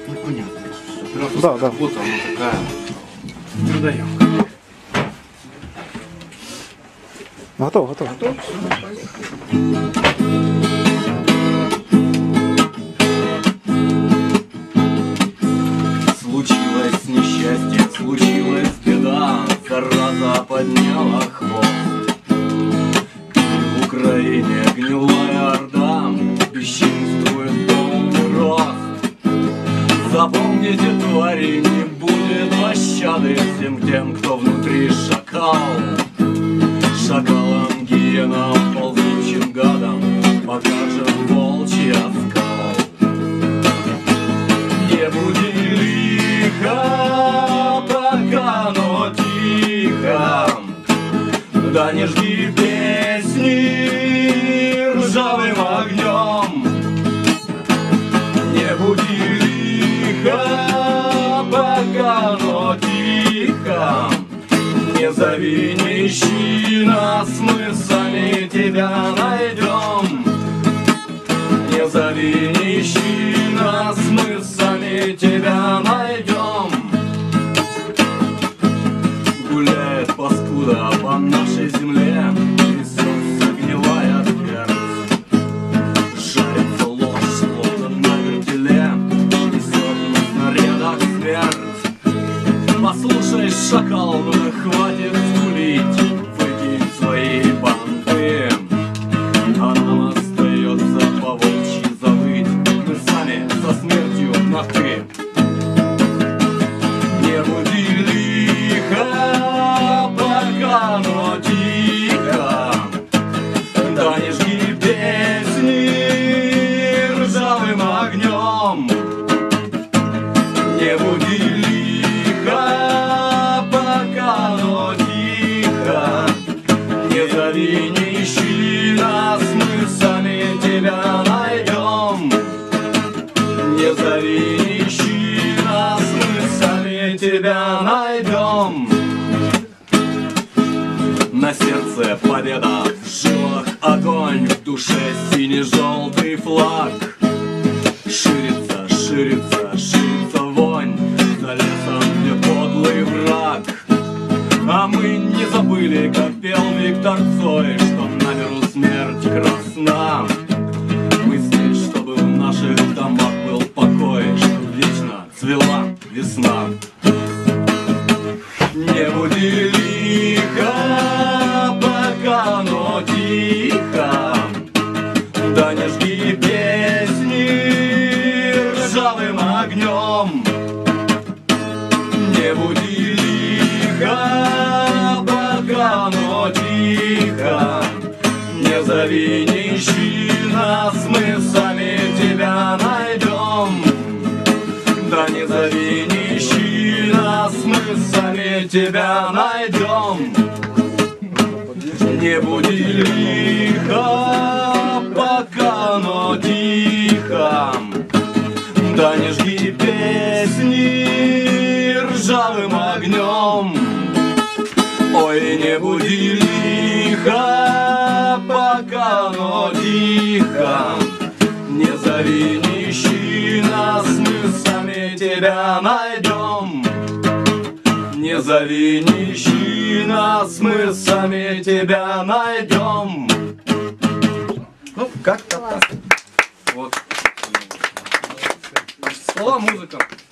Ну понятно. Да, да. Вот она такая. Продаем. Готово, готово. Случилось несчастье, случилась беда, зараза подняла хвост. В Украине гнилая орда бесчинствует полный рост. Запомните, твари, не будет пощады всем тем, кто внутри шакал. Шакалам, гиенам, ползучим гадам покажет волчий оскал. Не буди лихо, пока, но тихо, да не жги песни ржавым огнем. Не буди лихо, пока, но тихо, не зови, не ищи нас, мы сами тебя найдем. Не зови, не ищи нас, мы сами тебя найдем. Гуляет паскуда по нашей земле, трясется гнилая твердь. Жарится ложь, словно на вертеле, несет на снарядах смерть. Послушай, шакал, ну хватит скулить, выкинь свои банты, а нам остается по-волчьи завыть, мы сами со смертью на «ты». Не буди лихо, пока, но тихо, да не жги песни ржавым огнем. Не буди лихо, пока, но тихо, не зови, не ищи нас, мы сами тебя найдем. Не зови, не ищи нас, мы сами тебя найдем. На сердце победа, в жилах огонь, в душе сине-желтый флаг. Ширится, ширится, ширится вонь, за лесом, где подлый враг. А мы не забыли, как пел Виктор Цой, что на миру смерть красна. Мы здесь, чтобы в наших домах был покой, чтоб вечно цвела весна. Не буди лихо, пока, но тихо, да не жги песни ржавым огнем. Не буди лихо, пока, но тихо, не зови, не ищи нас, мы сами тебя найдем. Да не зови, не ищи нас, мы сами тебя найдем. Не буди лихо, пока, но тихо, да не жги песни ржавым огнем. Ой, не буди лихо, пока, но тихо, не зови, не ищи нас, мы сами тебя найдем. Не зови, не ищи нас, мы сами тебя найдем. Ну, как-то так. Вот. Слова, музыка.